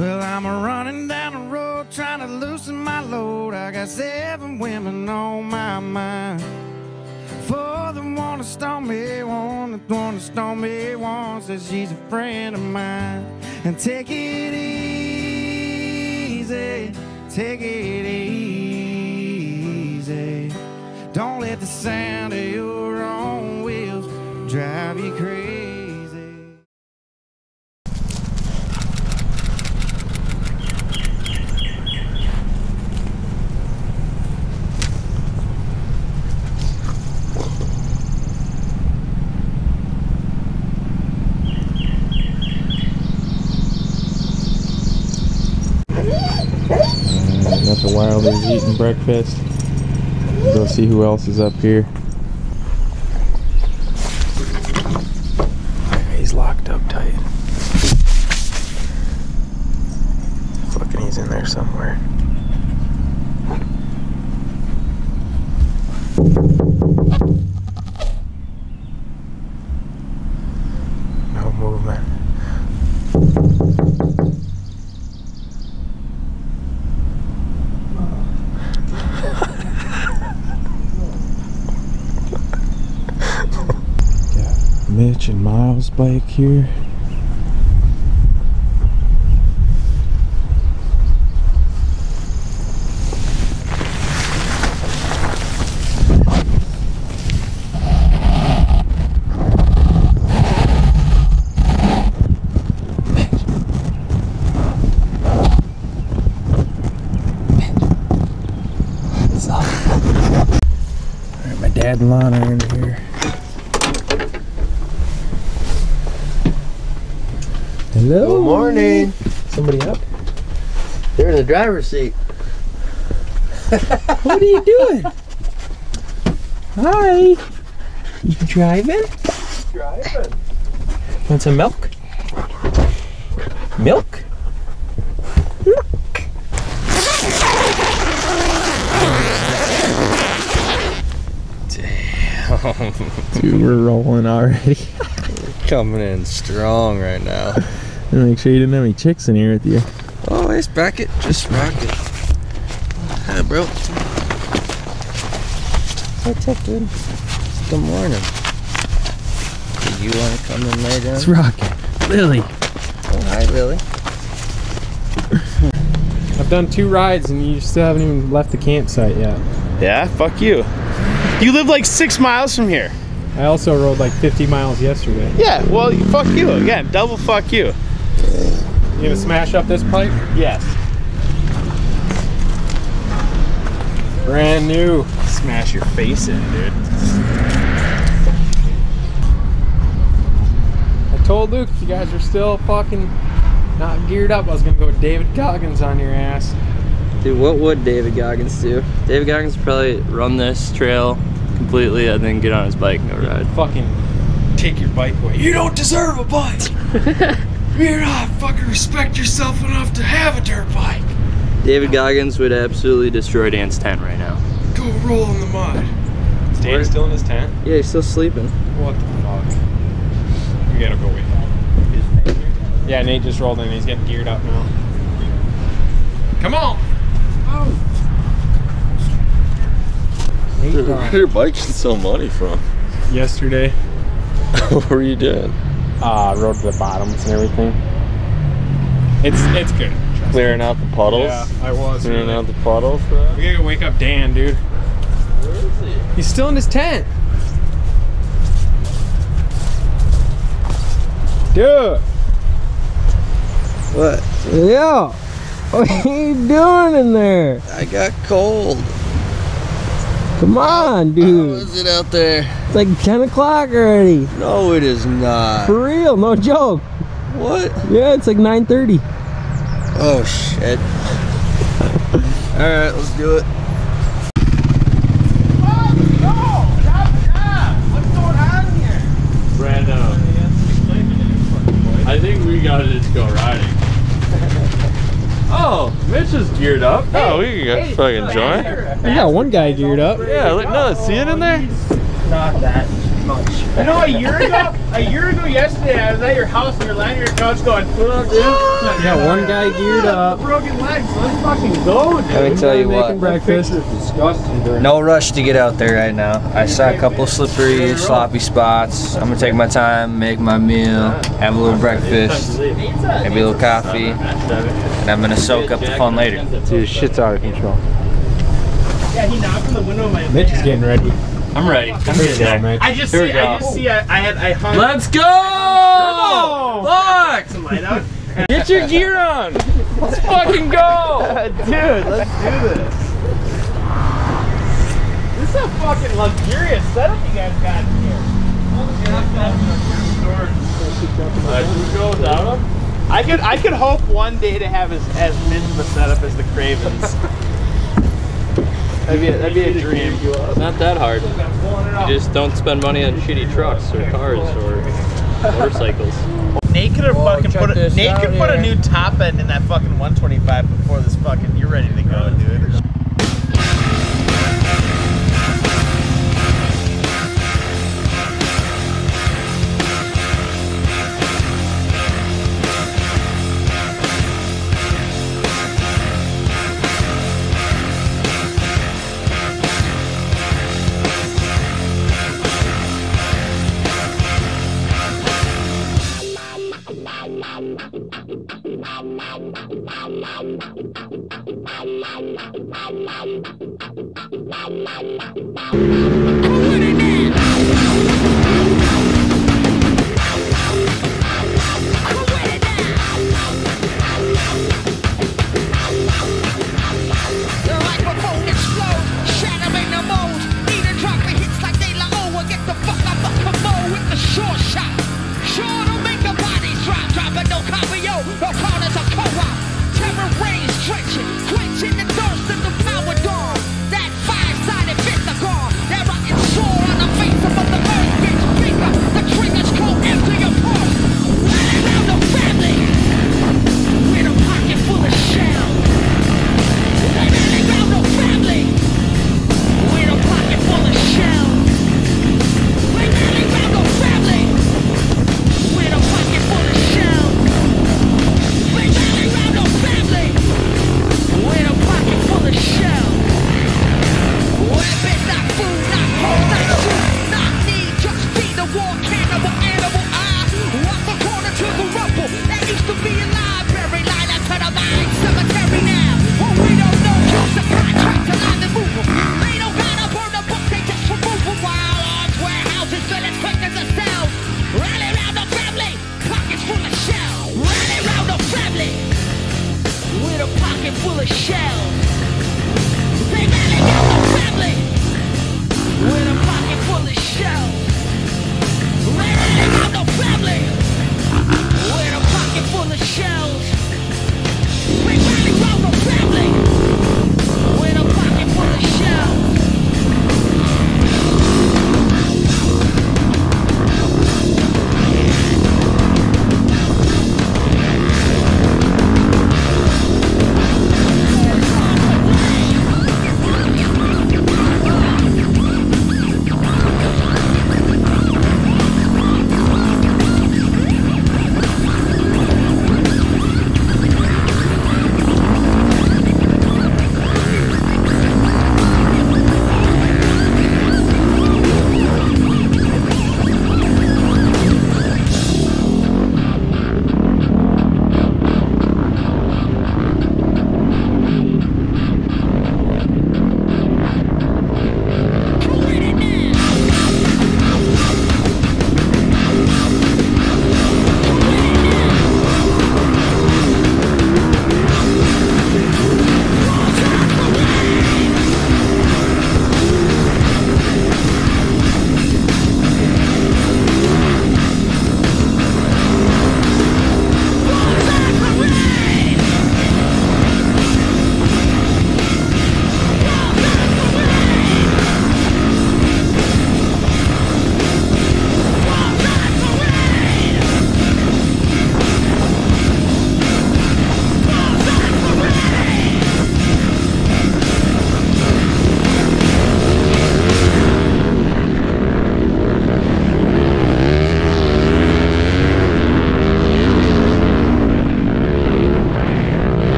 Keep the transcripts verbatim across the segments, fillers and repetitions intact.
Well, I'm a running down the road trying to loosen my load. I got seven women on my mind. Four that wanna stone me, one that wanna stone me, one says she's a friend of mine. And take it easy, take it easy. Don't let the sound of your own wheels drive you crazy. Got the Wilders eating breakfast. Go see who else is up here. He's locked up tight. Fucking he's in there somewhere. No movement. Mitch and Miles' bike here. What's up? Alright, my dad and Lana are in here. Hello. Good morning. Somebody up? They're in the driver's seat. What are you doing? Hi. You driving? Driving. Want some milk? Milk? Milk. Damn. Dude, we're rolling already. Coming in strong right now. And make sure you didn't have any chicks in here with you. Oh, hey, Sprocket. Just Sprocket. Hi, bro. What's up, dude? Good morning. Do you want to come and lay down? It's Rocket. Lily. Oh, hi, Lily. I've done two rides and you still haven't even left the campsite yet. Yeah, fuck you. You live like six miles from here. I also rode like fifty miles yesterday. Yeah, well, fuck you. Again, double fuck you. You gonna smash up this pipe? Yes. Brand new. Smash your face in, dude. I told Luke if you guys are still fucking not geared up, I was gonna go with David Goggins on your ass. Dude, what would David Goggins do? David Goggins would probably run this trail completely and then get on his bike and go ride. Fucking take your bike away. You don't deserve a bike. You're not fucking respect yourself enough to have a dirt bike. David Goggins would absolutely destroy Dan's tent right now. Go roll in the mud. Is Dan still in his tent? Yeah, he's still sleeping. What the fuck? We gotta go wait. Is Nate here? Yeah, Nate just rolled in. He's getting geared up now. Come on! Oh! Dude, where did your bike sell money from? Yesterday. What were you doing? Uh, rode to the bottoms and everything. It's it's good. Clearing out the puddles? Yeah, I was. Clearing really. out the puddles? Bro? We gotta go wake up Dan, dude. Where is he? He's still in his tent. Dude. What? Yeah! What are you doing in there? I got cold. Come on, How dude. is it out there? It's like ten o'clock already. No, it is not. For real, no joke. What? Yeah, it's like nine thirty. Oh, shit. Alright, let's do it. Brando. I think we gotta just go riding. Oh, Mitch is geared up. Oh, we can go fucking join. You got one guy geared up. Yeah, look, no, see it in there? Not that much. You know, a year ago, a year ago yesterday, I was at your house and you're lying on your couch going, what up, dude? Yeah, one guy geared up. Broken legs, so let's fucking go, dude. Let me tell you what. Breakfast. No rush to get out there right now. I saw a couple slippery, sloppy spots. I'm gonna take my time, make my meal, have a little breakfast, maybe a little coffee, and I'm gonna soak up the fun later. Dude, shit's out of control. Yeah, he knocked on the window of my van. Mitch is getting ready. I'm ready. I'm Here we go, Mitch. I just Here we see, go. I just see, I, I had, I hung. Let's go! Fuck! Some light out. Get your gear on! Let's fucking go! Dude, let's do this. This is a fucking luxurious setup you guys got here. Uh, who goes out of? I could, I could hope one day to have as, as mint of a setup as the Cravens. That'd be a, that'd be a dream. It's not that hard. You just don't spend money on shitty trucks or cars or motorcycles. Nate could have Whoa, fucking check put a, this Nate out could put a here. new top end in that fucking one twenty-five before this fucking. You're ready to go, dude. Quenching the thirst of the power dog. That five-sided fist of gone. That rocket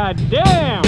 God damn!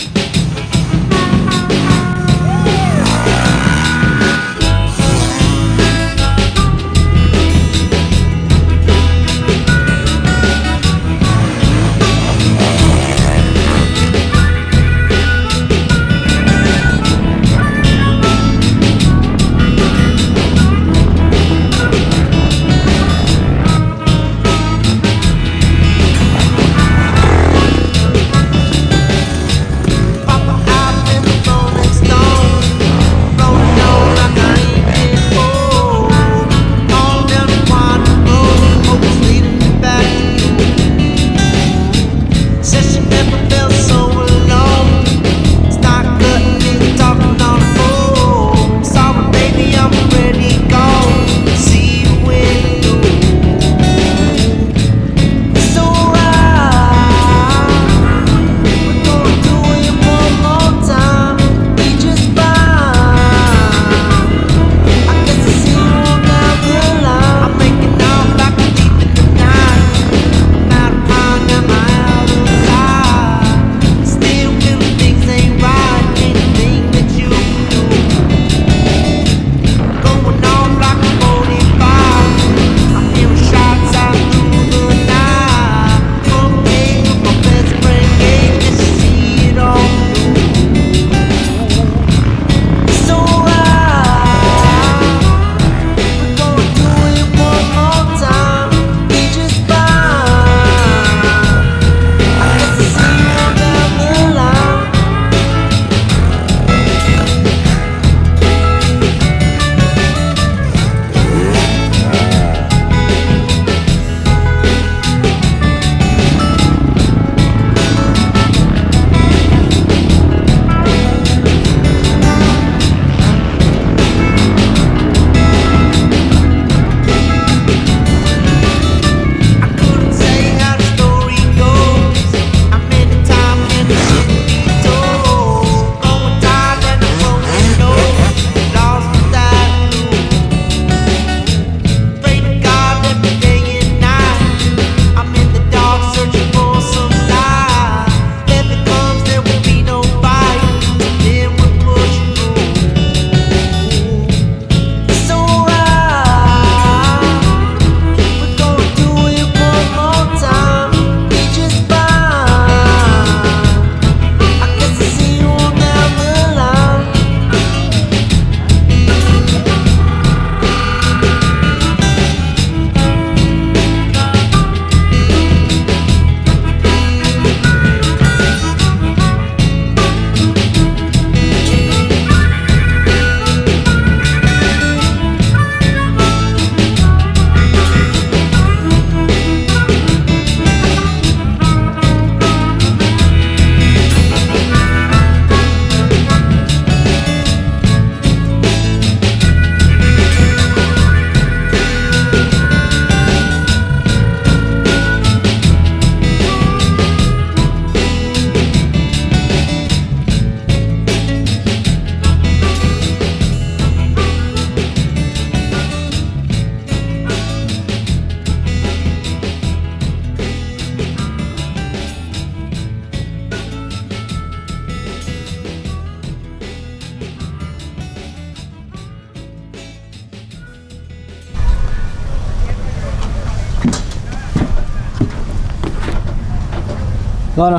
Lana.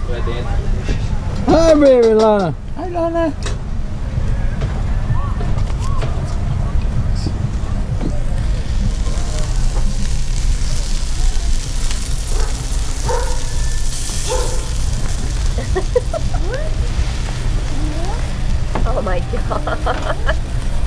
Hi, baby Lana. Hi, Lana. Oh my god.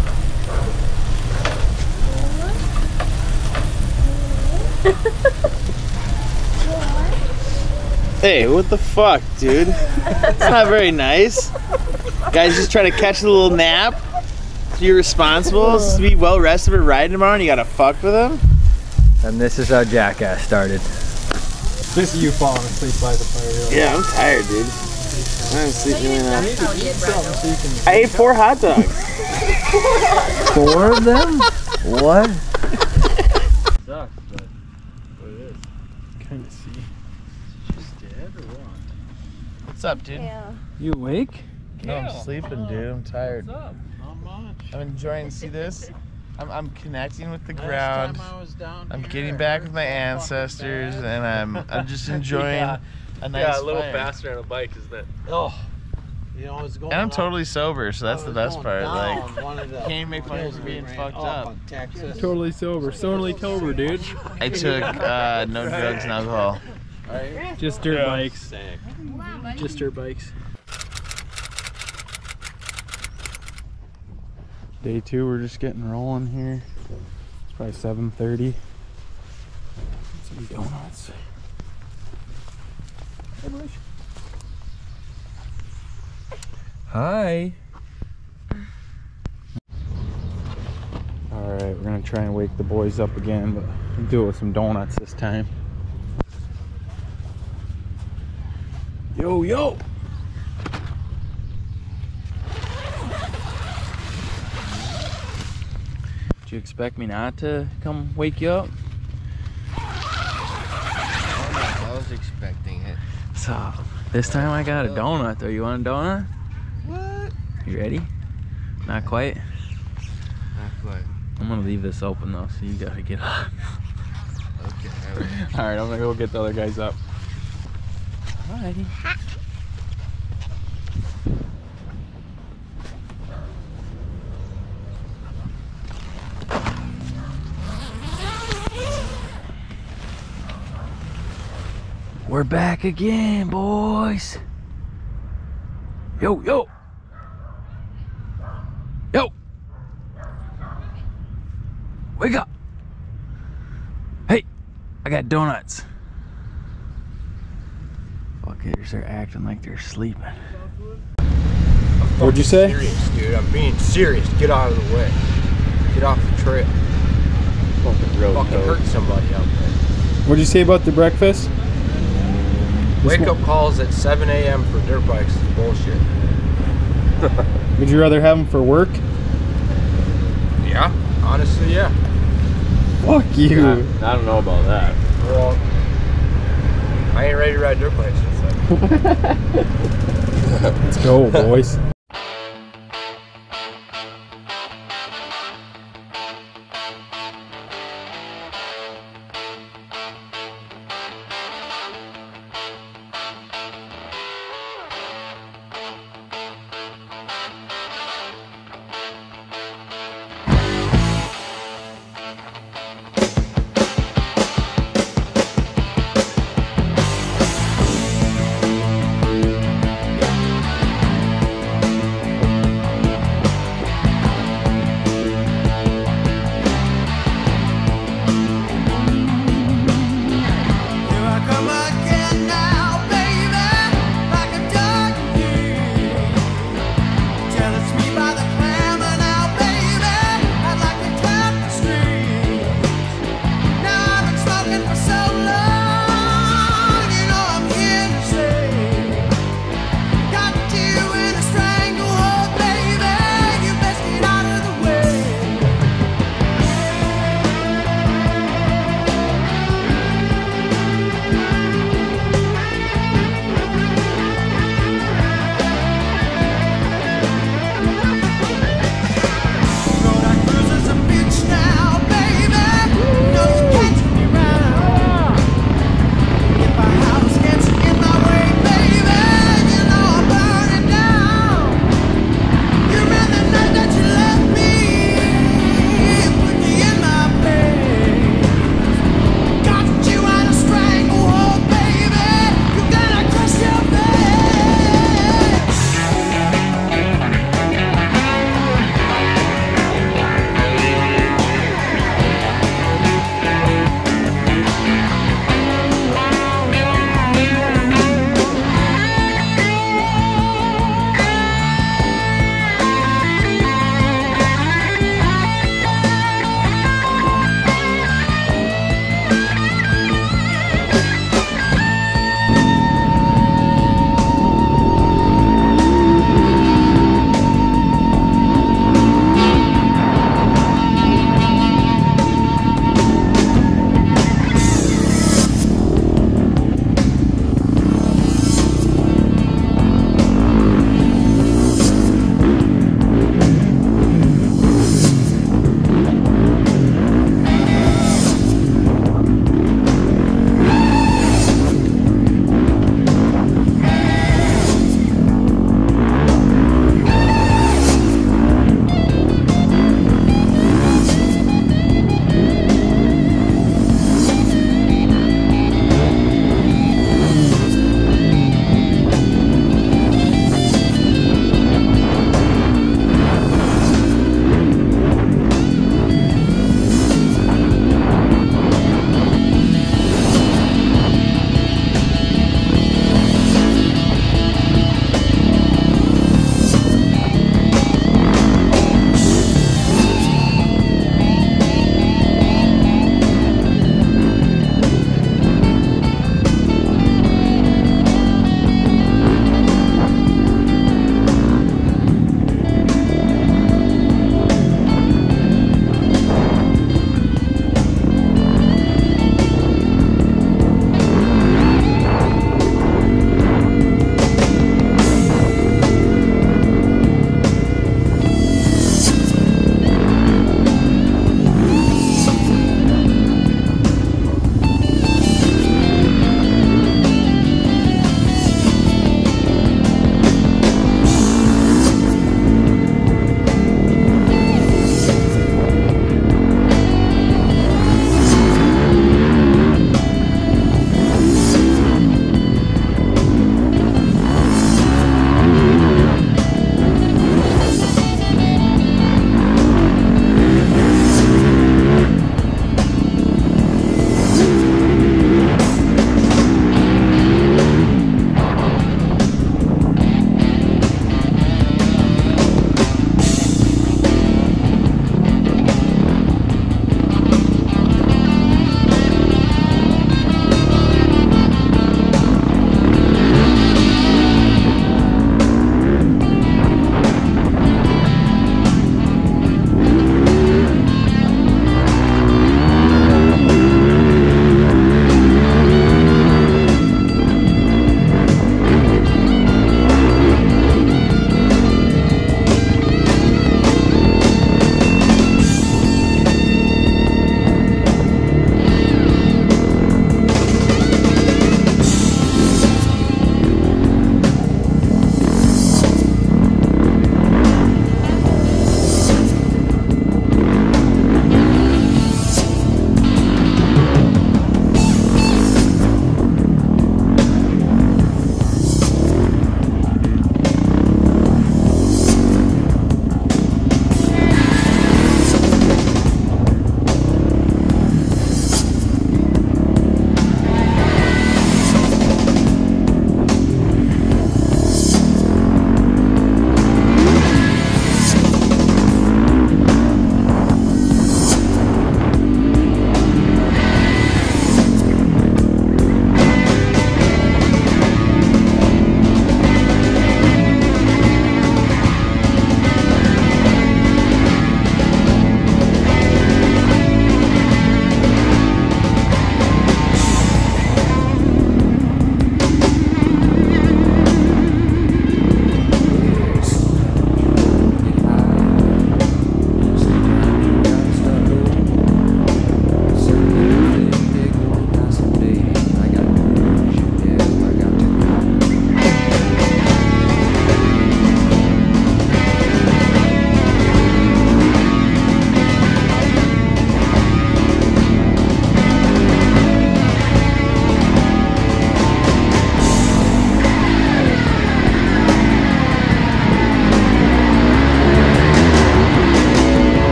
Hey, what the fuck, dude? It's not very nice. Guys just trying to catch a little nap. You're responsible. To be well rested for riding tomorrow and you gotta fuck with him? And this is how Jackass started. This is you falling asleep by the fire. Yeah, I'm tired, dude. I'm sleeping right now. So you can... I ate four hot dogs. Four of them? What? Sucks, but what it is. Kind of see. She's dead or what? What's up, dude? Yeah. You awake? No, I'm sleeping, dude. I'm tired. What's up? Not much. I'm enjoying. See this? I'm, I'm connecting with the Last ground. time I was down I'm here, getting back with my ancestors, and I'm I'm just enjoying Yeah. a nice Yeah, a little fire. faster on a bike, isn't it? Oh. You know, I was going And I'm up- totally sober, so that's I the was best going part. down Like, one of the can't even make fun of hills me we being ran fucked up up. on Texas. Totally sober. Totally sober, dude. I took uh, no drugs and alcohol. Just dirt Yeah. bikes. Sick. Just dirt bikes. Day two, we're just getting rolling here. It's probably seven thirty. Some donuts. Hi. Alright, we're gonna try and wake the boys up again, but we'll do it with some donuts this time. Yo, yo! Did you expect me not to come wake you up? I was expecting it. So, this time I got a donut though. You want a donut? What? You ready? Not quite? Not quite. I'm gonna leave this open though, so you gotta get up. Okay. I will. Alright, I'm gonna go get the other guys up. Alrighty. We're back again, boys. Yo, yo. Yo. Wake up. Hey, I got donuts. Fuckers, they're acting like they're sleeping. What'd you say? Serious, dude. I'm being serious. Get out of the way. Get off the trail. Fucking road Fucking hurt somebody out there. What'd you say about the breakfast? Wake up calls at seven A M for dirt bikes is bullshit. Would you rather have them for work? Yeah, honestly, yeah. Fuck you. I don't know about that. Well, I ain't ready to ride dirt bikes. Let's go, boys.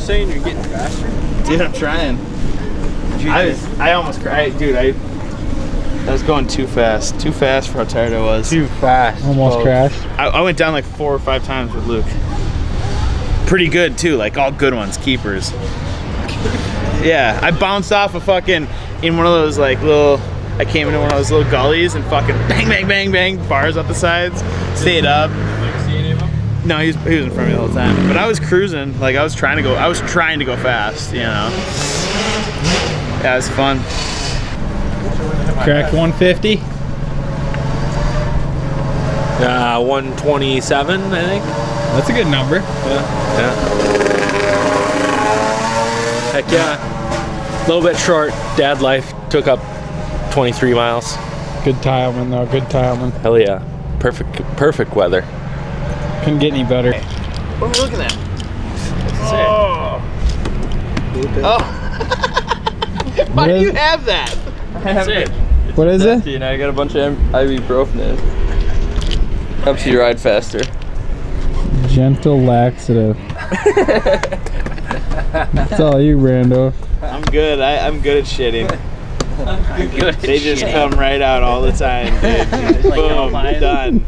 saying you're getting faster? Dude, I'm trying. I was, I almost cried, dude. I, I was going too fast, too fast for how tired I was. Too fast. Almost crashed. I, I went down like four or five times with Luke. Pretty good too, like all good ones, keepers. Yeah, I bounced off a fucking in one of those like little. I came into one of those little gullies and fucking bang, bang, bang, bang, bars up the sides. Stayed up. Like, see any of them? No, he was, he was in front of me the whole time. But I was cruising, like I was trying to go. I was trying to go fast, you know. Yeah, it was fun. Cracked one fifty. Uh, one twenty-seven, I think. That's a good number. Yeah. Yeah. Heck yeah. A little bit short. Dad life took up twenty-three miles. Good Theilman though. Good Theilman. Hell yeah. Perfect, perfect weather. Couldn't get any better. What are we looking at? Oh. Oh. Why do you have that? That's it. What is it? You know, I got a bunch of ibuprofen in it. Helps you ride faster. Gentle laxative. That's all you, Brando. I'm good. I, I'm good at shitting. I'm good at They just shitting. come right out all the time, dude. Like Boom, mine. done.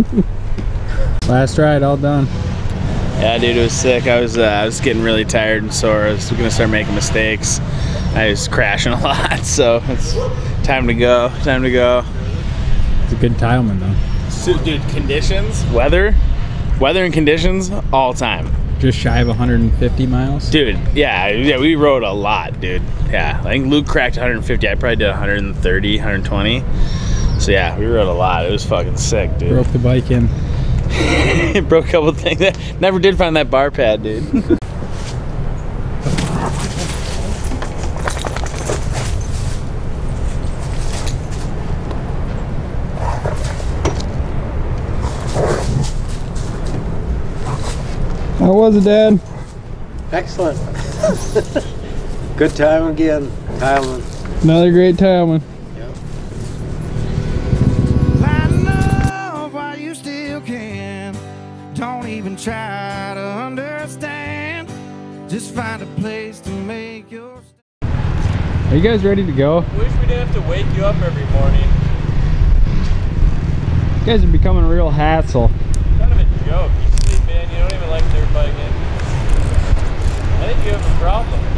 Last ride, all done. Yeah, dude, it was sick. I was, uh, I was getting really tired and sore. I was gonna start making mistakes. I was crashing a lot, so it's time to go. Time to go. It's a good Theilman though. So, dude, conditions, weather, weather and conditions, all time. Just shy of one hundred fifty miles. Dude, yeah, yeah, we rode a lot, dude. Yeah, I think Luke cracked one hundred fifty. I probably did one hundred thirty, one hundred twenty. So yeah, we rode a lot. It was fucking sick, dude. Broke the bike in. It broke a couple things. Never did find that bar pad, dude. How was it, Dad? Excellent. Good time again, Theilman. Another great Theilman. Lighten up while you still can. Don't even try to understand. Just find a place to make your Are you guys ready to go? Wish we didn't have to wake you up every morning. You guys are becoming a real hassle. Kind of a joke. You sleep in, you don't even like dirt biking. I think you have a problem.